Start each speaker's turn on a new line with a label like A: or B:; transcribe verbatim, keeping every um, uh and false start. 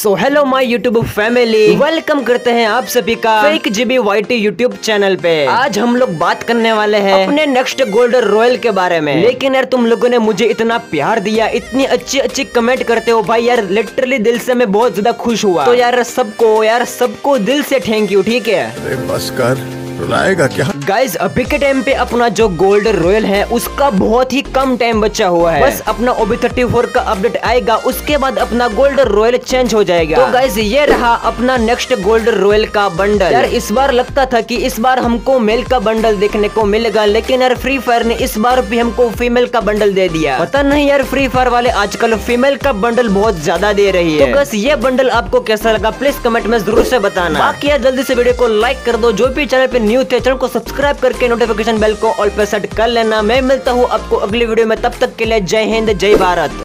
A: So hello my YouTube family, welcome करते हैं आप सभी का fake GB YT YouTube channel पे। आज हम लोग बात करने वाले हैं अपने नेक्स्ट गोल्ड रॉयल के बारे में। लेकिन यार तुम लोगों ने मुझे इतना प्यार दिया, इतनी अच्छी अच्छी कमेंट करते हो भाई, यार लिटरली दिल से मैं बहुत ज्यादा खुश हुआ। तो यार सबको यार सबको दिल से थैंक यू, ठीक है।
B: अरे बस कर, रुलाएगा क्या।
A: गाइज अभी के टाइम पे अपना जो गोल्ड रॉयल है उसका बहुत ही कम टाइम बचा हुआ है। बस अपना ओबी थर्टी फोर का अपडेट आएगा, उसके बाद अपना गोल्ड रॉयल चेंज हो जाएगा। तो गाइज ये रहा अपना नेक्स्ट गोल्ड रॉयल का बंडल। यार इस बार लगता था कि इस बार हमको मेल का बंडल देखने को मिलेगा, लेकिन यार फ्री फायर ने इस बार भी हमको फीमेल का बंडल दे दिया। पता नहीं यार फ्री फायर वाले आजकल फीमेल का बंडल बहुत ज्यादा दे रही है। तो बस ये बंडल आपको कैसा लगा प्लीज कमेंट में जरूर से बताना। बाकी यार जल्दी से वीडियो को लाइक कर दो, जो भी चैनल पे न्यू थे चैनल को सब्सक्राइब करके नोटिफिकेशन बेल को ऑल पे सेट कर लेना। मैं मिलता हूँ आपको अगली वीडियो में, तब तक के लिए जय हिंद जय भारत।